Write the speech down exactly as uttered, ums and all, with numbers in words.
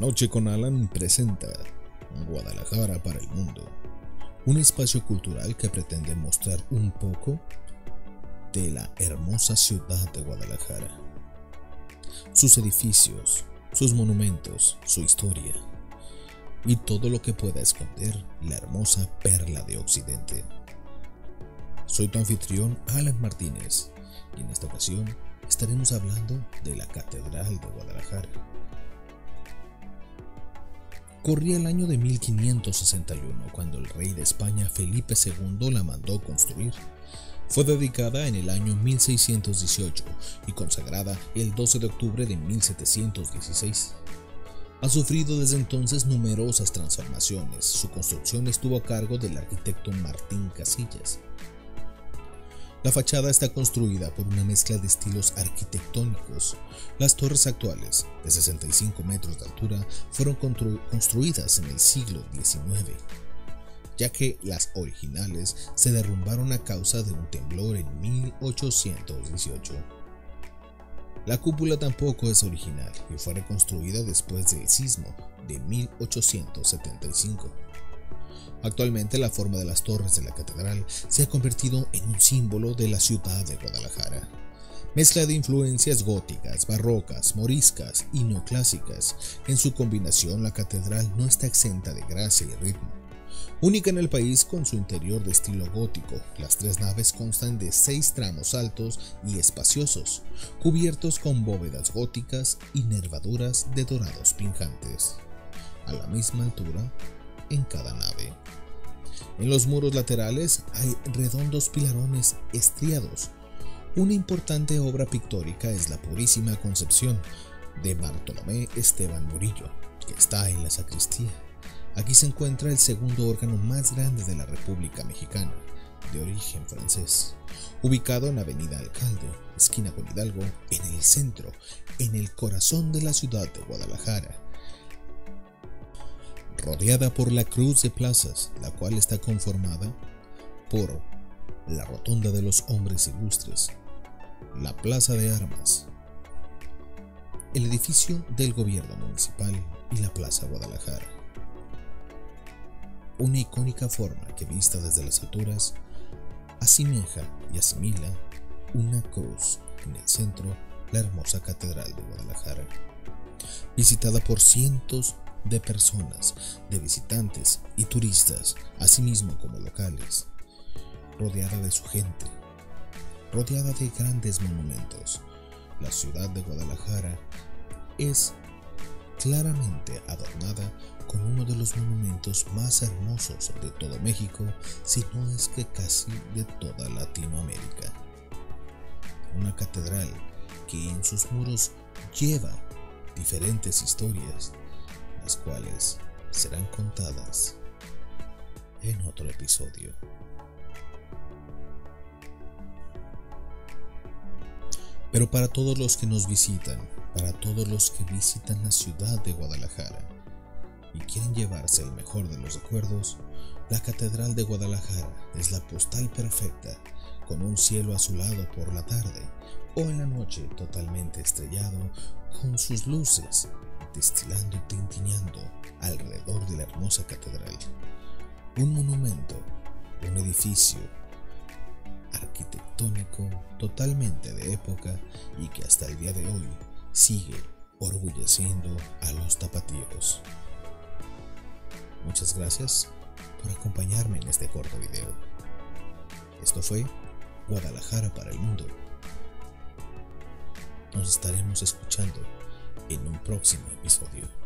Noche con Alan presenta Guadalajara para el mundo, un espacio cultural que pretende mostrar un poco de la hermosa ciudad de Guadalajara, sus edificios, sus monumentos, su historia y todo lo que pueda esconder la hermosa perla de Occidente. Soy tu anfitrión Alan Martínez y en esta ocasión estaremos hablando de la Catedral de Guadalajara. Corría el año de mil quinientos sesenta y uno cuando el rey de España Felipe segundo la mandó construir. Fue dedicada en el año mil seiscientos dieciocho y consagrada el doce de octubre de mil setecientos dieciséis. Ha sufrido desde entonces numerosas transformaciones. Su construcción estuvo a cargo del arquitecto Martín Casillas. La fachada está construida por una mezcla de estilos arquitectónicos. Las torres actuales, de sesenta y cinco metros de altura, fueron construidas en el siglo diecinueve, ya que las originales se derrumbaron a causa de un temblor en mil ochocientos dieciocho. La cúpula tampoco es original y fue reconstruida después del sismo de mil ochocientos setenta y cinco. Actualmente la forma de las torres de la catedral se ha convertido en un símbolo de la ciudad de Guadalajara. Mezcla de influencias góticas, barrocas, moriscas y neoclásicas. En su combinación, la catedral no está exenta de gracia y ritmo. Única en el país con su interior de estilo gótico, las tres naves constan de seis tramos altos y espaciosos, cubiertos con bóvedas góticas y nervaduras de dorados pinjantes, a la misma altura en cada nave. En los muros laterales hay redondos pilarones estriados. Una importante obra pictórica es la Purísima Concepción de Bartolomé Esteban Murillo, que está en la sacristía. Aquí se encuentra el segundo órgano más grande de la República Mexicana, de origen francés, ubicado en Avenida Alcalde, esquina con Hidalgo, en el centro, en el corazón de la ciudad de Guadalajara, rodeada por la Cruz de Plazas, la cual está conformada por la Rotonda de los Hombres Ilustres, la Plaza de Armas, el edificio del Gobierno Municipal y la Plaza Guadalajara. Una icónica forma que, vista desde las alturas, asemeja y asimila una cruz en el centro, la hermosa Catedral de Guadalajara, visitada por cientos de personas, de visitantes y turistas, asimismo como locales, rodeada de su gente, rodeada de grandes monumentos. La ciudad de Guadalajara es claramente adornada con uno de los monumentos más hermosos de todo México, si no es que casi de toda Latinoamérica. Una catedral que en sus muros lleva diferentes historias, las cuales serán contadas en otro episodio. Pero para todos los que nos visitan, para todos los que visitan la ciudad de Guadalajara y quieren llevarse el mejor de los recuerdos, la Catedral de Guadalajara es la postal perfecta, con un cielo azulado por la tarde o en la noche totalmente estrellado, con sus luces destilando y tintineando alrededor de la hermosa catedral. Un monumento, un edificio arquitectónico totalmente de época y que hasta el día de hoy sigue orgulleciendo a los tapatíos. Muchas gracias por acompañarme en este corto video. Esto fue Guadalajara para el mundo. Nos estaremos escuchando en un próximo episodio.